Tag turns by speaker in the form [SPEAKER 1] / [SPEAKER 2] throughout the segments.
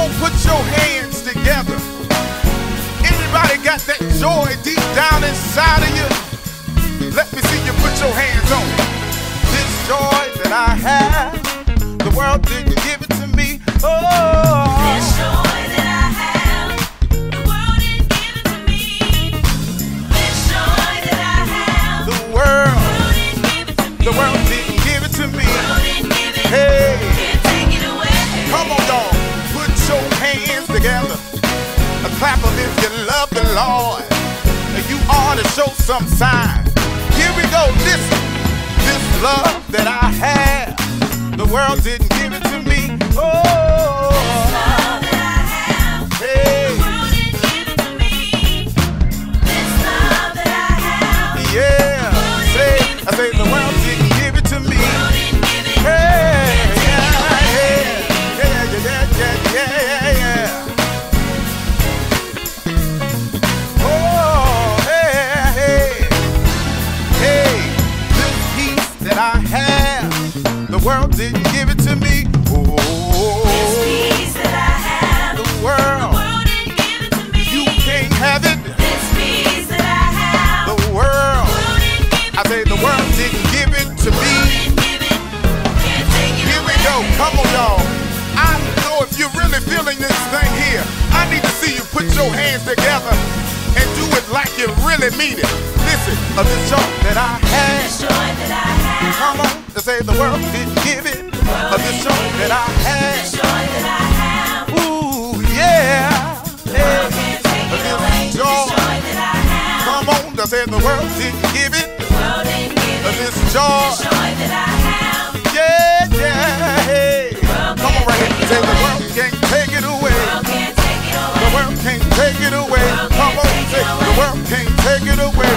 [SPEAKER 1] on, put your hands together. Anybody got that joy deep down inside of you? Let me see you put your hands on it. This joy that I have, the world didn't give it to me. Oh,
[SPEAKER 2] this joy that I have, the world didn't give it to me. This joy that I have,
[SPEAKER 1] the world
[SPEAKER 2] didn't give it to me.
[SPEAKER 1] The world didn't give it to me.
[SPEAKER 2] The world didn't give it.
[SPEAKER 1] Hey,
[SPEAKER 2] Can't take it away.
[SPEAKER 1] come on, y'all. Put your hands together. Clap them if you love the Lord. You ought to show some sign. Here we go. Listen. This love that I have, the world didn't give it to me. Oh,
[SPEAKER 2] This love that I have,
[SPEAKER 1] hey,
[SPEAKER 2] the world didn't give it to me. This love that I have,
[SPEAKER 1] yeah. I say the world didn't give it to me.
[SPEAKER 2] the world didn't give it.
[SPEAKER 1] Hey,
[SPEAKER 2] Can't take it away.
[SPEAKER 1] yeah. Oh, hey, this peace that I have, the world didn't give it to me.
[SPEAKER 2] This peace that I have,
[SPEAKER 1] the
[SPEAKER 2] the
[SPEAKER 1] world,
[SPEAKER 2] world didn't give it to me.
[SPEAKER 1] you can't have it.
[SPEAKER 2] This peace that I have,
[SPEAKER 1] The world,
[SPEAKER 2] didn't give it
[SPEAKER 1] I say the world didn't give it to me.
[SPEAKER 2] didn't give it. Can't take it
[SPEAKER 1] Here we
[SPEAKER 2] away.
[SPEAKER 1] go, come on, y'all. I know if you're really feeling this thing here, I need to see you put your hands together and do it like you really mean it. Listen, this joy that I
[SPEAKER 2] This
[SPEAKER 1] had,
[SPEAKER 2] joy that I have,
[SPEAKER 1] come on, to say the world didn't give it. This joy that I
[SPEAKER 2] this
[SPEAKER 1] had,
[SPEAKER 2] joy that I have,
[SPEAKER 1] ooh, yeah.
[SPEAKER 2] world can't take it away. This joy that I have,
[SPEAKER 1] Come on, to say the world didn't give it.
[SPEAKER 2] the world didn't give it.
[SPEAKER 1] This joy,
[SPEAKER 2] This joy that I have,
[SPEAKER 1] yeah. Hey. Come on right here, say the world can't take it away.
[SPEAKER 2] world can't take it away.
[SPEAKER 1] The world can't take it away. Come on, say the world can't take it away.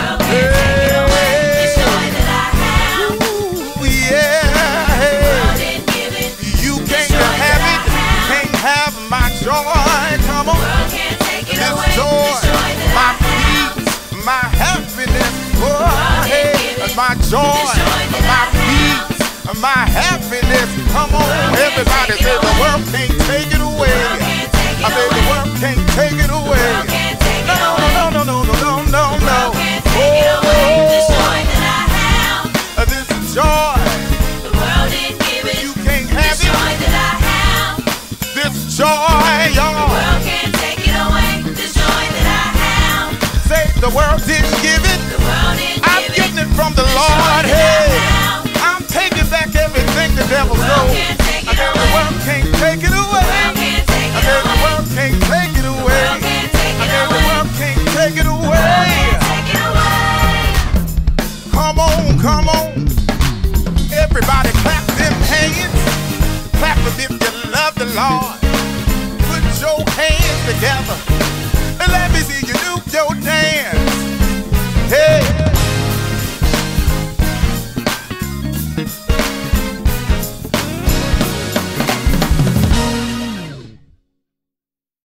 [SPEAKER 2] This joy that I have,
[SPEAKER 1] Ooh, yeah.
[SPEAKER 2] world didn't give it.
[SPEAKER 1] You can't have it, can't have my joy. Come on,
[SPEAKER 2] World can't take it
[SPEAKER 1] this
[SPEAKER 2] away.
[SPEAKER 1] joy,
[SPEAKER 2] This joy that
[SPEAKER 1] my
[SPEAKER 2] I have,
[SPEAKER 1] peace, my happiness. Oh, hey, my joy, my peace, my happiness. Come on, everybody say the world can't take it away.
[SPEAKER 2] can't take it
[SPEAKER 1] I say the world can't take it away.
[SPEAKER 2] can't take it
[SPEAKER 1] No,
[SPEAKER 2] away.
[SPEAKER 1] no, no, no, no, no, no, no.
[SPEAKER 2] Can't take it away. This joy that I have,
[SPEAKER 1] This joy,
[SPEAKER 2] the world didn't give it.
[SPEAKER 1] you can't
[SPEAKER 2] This
[SPEAKER 1] have it.
[SPEAKER 2] joy that I have,
[SPEAKER 1] This joy, y'all.
[SPEAKER 2] world can't take it away. This joy that I have,
[SPEAKER 1] Say the world didn't give it.
[SPEAKER 2] the world didn't
[SPEAKER 1] I'm
[SPEAKER 2] give it.
[SPEAKER 1] getting it from the
[SPEAKER 2] This
[SPEAKER 1] Lord.
[SPEAKER 2] joy that I
[SPEAKER 1] Hey,
[SPEAKER 2] have,
[SPEAKER 1] I'm taking back everything the devil
[SPEAKER 2] world
[SPEAKER 1] stole.
[SPEAKER 2] can't take
[SPEAKER 1] I
[SPEAKER 2] it
[SPEAKER 1] said the
[SPEAKER 2] away.
[SPEAKER 1] world can't take it away.
[SPEAKER 2] World can't take
[SPEAKER 1] I
[SPEAKER 2] it
[SPEAKER 1] said the
[SPEAKER 2] away.
[SPEAKER 1] world can't take it away.
[SPEAKER 2] World can't take
[SPEAKER 1] I
[SPEAKER 2] it
[SPEAKER 1] said the
[SPEAKER 2] away.
[SPEAKER 1] world can't take it
[SPEAKER 2] World
[SPEAKER 1] away.
[SPEAKER 2] can't take it away.
[SPEAKER 1] Come on, come on. Everybody clap them hands. Clap them if you love the Lord. Put your hands together and let me see you do your dance.